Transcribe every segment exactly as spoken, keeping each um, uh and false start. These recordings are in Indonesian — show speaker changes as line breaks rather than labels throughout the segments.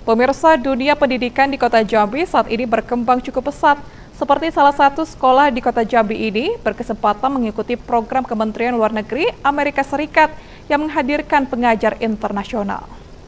Pemirsa, dunia pendidikan di Kota Jambi saat ini berkembang cukup pesat. Seperti salah satu sekolah di Kota Jambi ini berkesempatan mengikuti program Kementerian Luar Negeri Amerika Serikat yang menghadirkan pengajar internasional.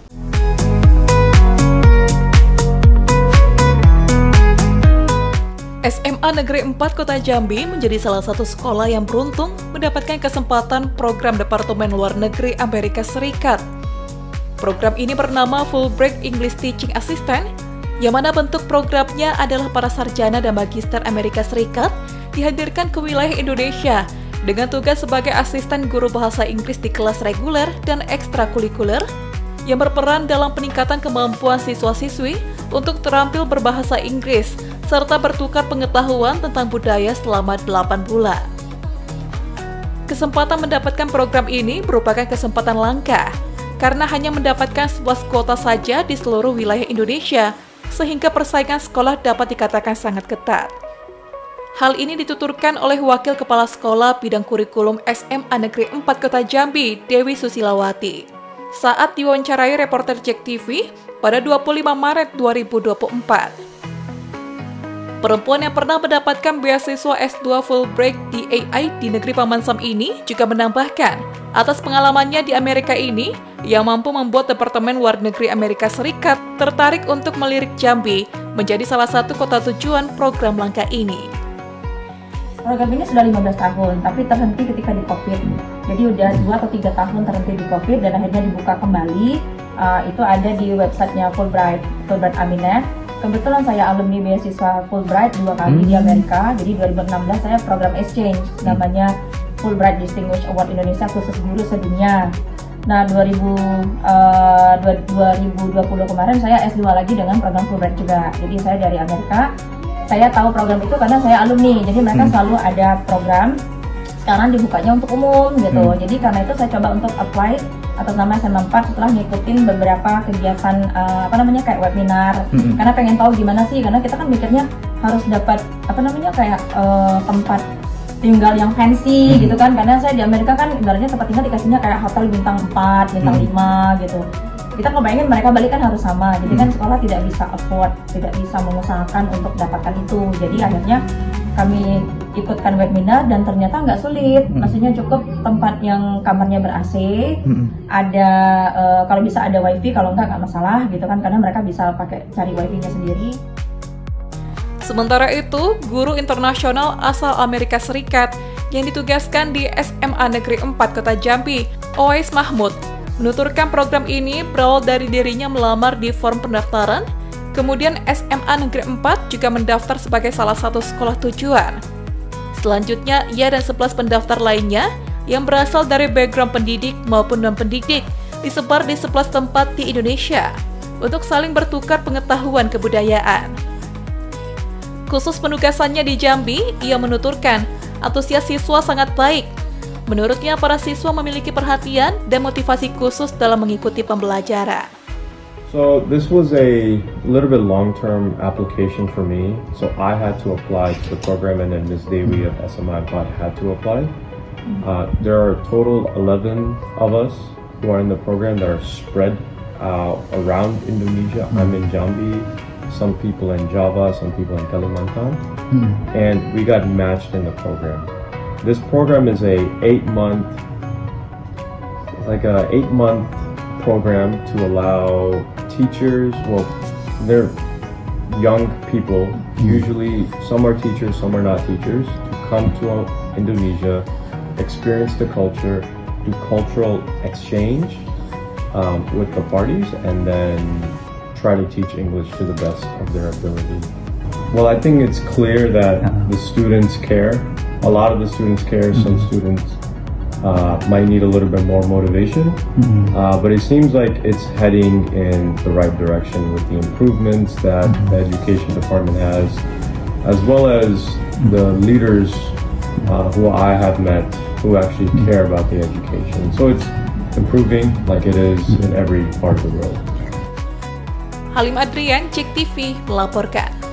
S M A Negeri empat Kota Jambi menjadi salah satu sekolah yang beruntung mendapatkan kesempatan program Departemen Luar Negeri Amerika Serikat. Program ini bernama Fulbright English Teaching Assistant, yang mana bentuk programnya adalah para sarjana dan magister Amerika Serikat dihadirkan ke wilayah Indonesia dengan tugas sebagai asisten guru bahasa Inggris di kelas reguler dan ekstrakurikuler yang berperan dalam peningkatan kemampuan siswa-siswi untuk terampil berbahasa Inggris serta bertukar pengetahuan tentang budaya selama delapan bulan. Kesempatan mendapatkan program ini merupakan kesempatan langka karena hanya mendapatkan sebelas kuota saja di seluruh wilayah Indonesia, sehingga persaingan sekolah dapat dikatakan sangat ketat. Hal ini dituturkan oleh Wakil Kepala Sekolah Bidang Kurikulum S M A Negeri empat Kota Jambi, Dewi Susilawati, saat diwawancarai reporter Jack T V pada dua puluh lima Maret dua ribu dua puluh empat. Perempuan yang pernah mendapatkan beasiswa S dua Fulbright di A I di negeri Paman Sam ini juga menambahkan, atas pengalamannya di Amerika ini, yang mampu membuat Departemen Luar Negeri Amerika Serikat tertarik untuk melirik Jambi menjadi salah satu kota tujuan program langka ini.
Program ini sudah lima belas tahun, tapi terhenti ketika di COVID. Jadi udah dua atau tiga tahun terhenti di COVID dan akhirnya dibuka kembali. Uh, itu ada di websitenya Fulbright, Fulbright Aminet. Kebetulan saya alumni beasiswa Fulbright dua kali hmm. di Amerika. Jadi dua ribu enam belas saya program exchange namanya Fulbright Distinguished Award Indonesia khusus guru sedunia. Nah, dua ribu dua puluh kemarin saya S dua lagi dengan program Fulbright juga. Jadi saya dari Amerika. Saya tahu program itu karena saya alumni. Jadi mereka hmm. selalu ada program. Sekarang dibukanya untuk umum gitu. Hmm. Jadi karena itu saya coba untuk apply atas nama S M A empat setelah ngikutin beberapa kegiatan uh, apa namanya kayak webinar. Hmm. Karena pengen tahu gimana sih, karena kita kan mikirnya harus dapat apa namanya kayak uh, tempat tinggal yang fancy hmm. gitu kan, karena saya di Amerika kan ibaratnya tempat tinggal dikasihnya kayak hotel bintang empat, bintang hmm. lima gitu. Kita ngebayangin mereka balik kan harus sama, jadi kan sekolah tidak bisa afford, tidak bisa mengusahakan untuk dapatkan itu. Jadi akhirnya kami ikutkan webinar dan ternyata nggak sulit, hmm. maksudnya cukup tempat yang kamarnya ber-A C, hmm. ada uh, kalau bisa ada wifi, kalau nggak nggak masalah gitu kan, karena mereka bisa pakai cari wifi-nya sendiri.
Sementara itu, guru internasional asal Amerika Serikat yang ditugaskan di S M A Negeri empat Kota Jambi, Oais Mahmud, menuturkan program ini berawal dari dirinya melamar di form pendaftaran, kemudian S M A Negeri empat juga mendaftar sebagai salah satu sekolah tujuan. Selanjutnya, ia dan sebelas pendaftar lainnya yang berasal dari background pendidik maupun non-pendidik disebar di sebelas tempat di Indonesia untuk saling bertukar pengetahuan kebudayaan. Khusus penugasannya di Jambi, ia menuturkan antusias siswa sangat baik. Menurutnya, para siswa memiliki perhatian dan motivasi khusus dalam mengikuti pembelajaran.
So this was a little bit long-term application for me. So I had to apply to the program, and then Miz Dewi of S M A empat had to apply. Uh, there are a total eleven of us who are in the program that are spread uh, around Indonesia. I'm in Jambi. Some people in Java, some people in Kalimantan, hmm. and we got matched in the program. This program is a eight-month, like a eight-month program to allow teachers, well, they're young people, usually some are teachers, some are not teachers, to come to Indonesia, experience the culture, do cultural exchange um, with the parties, and then try to teach English to the best of their ability. Well, I think it's clear that the students care. A lot of the students care. Some students uh, might need a little bit more motivation, mm-hmm. uh, but it seems like it's heading in the right direction with the improvements that mm-hmm. the education department has, as well as the leaders uh, who I have met who actually mm-hmm. care about the education. So it's improving like it is in every part of the world.
Halim Adrian, Jack T V melaporkan.